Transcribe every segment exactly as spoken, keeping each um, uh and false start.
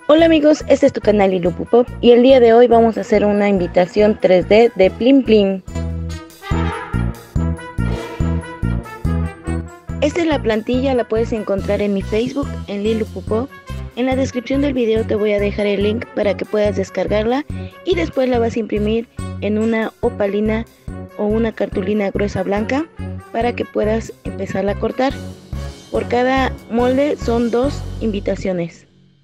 Hola amigos, este es tu canal Lilupupop y el día de hoy vamos a hacer una invitación tres D de Plim Plim. Esta es la plantilla, la puedes encontrar en mi Facebook, en Lilupupop. En la descripción del video te voy a dejar el link para que puedas descargarla y después la vas a imprimir en una opalina o una cartulina gruesa blanca para que puedas empezarla a cortar. Por cada molde son dos invitaciones.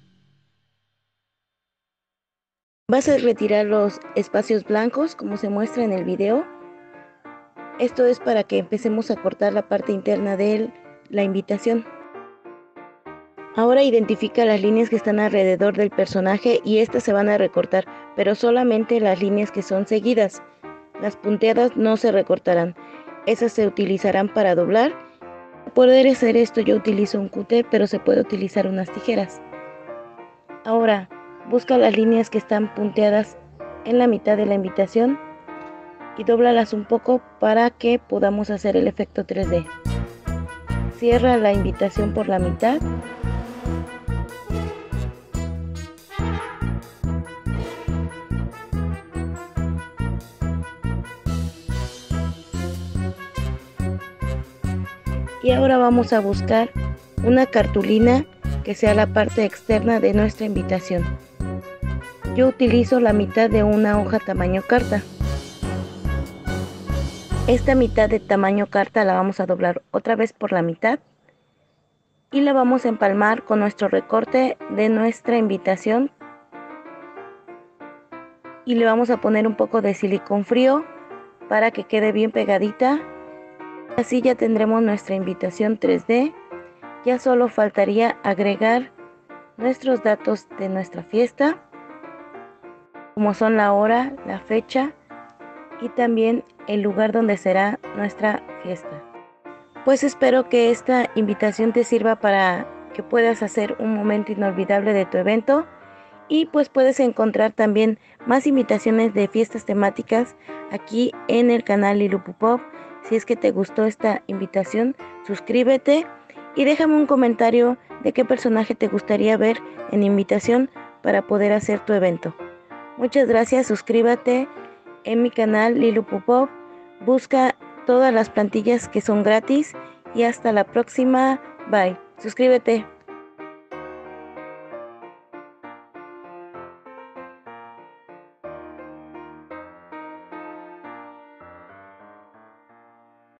Vas a retirar los espacios blancos como se muestra en el video. Esto es para que empecemos a cortar la parte interna de la invitación. Ahora identifica las líneas que están alrededor del personaje y estas se van a recortar, pero solamente las líneas que son seguidas. Las punteadas no se recortarán, esas se utilizarán para doblar. Para poder hacer esto yo utilizo un cúter, pero se puede utilizar unas tijeras. Ahora busca las líneas que están punteadas en la mitad de la invitación y dóblalas un poco para que podamos hacer el efecto tres D. Cierra la invitación por la mitad. Y ahora vamos a buscar una cartulina que sea la parte externa de nuestra invitación. Yo utilizo la mitad de una hoja tamaño carta. Esta mitad de tamaño carta la vamos a doblar otra vez por la mitad y la vamos a empalmar con nuestro recorte de nuestra invitación y le vamos a poner un poco de silicón frío para que quede bien pegadita. Así ya tendremos nuestra invitación tres D. Ya solo faltaría agregar nuestros datos de nuestra fiesta, como son la hora, la fecha y también el lugar donde será nuestra fiesta. Pues espero que esta invitación te sirva para que puedas hacer un momento inolvidable de tu evento y pues puedes encontrar también más invitaciones de fiestas temáticas aquí en el canal Lilupupop. Si es que te gustó esta invitación, suscríbete y déjame un comentario de qué personaje te gustaría ver en invitación para poder hacer tu evento. Muchas gracias, suscríbete en mi canal Lilupupop, busca todas las plantillas que son gratis y hasta la próxima, bye, suscríbete.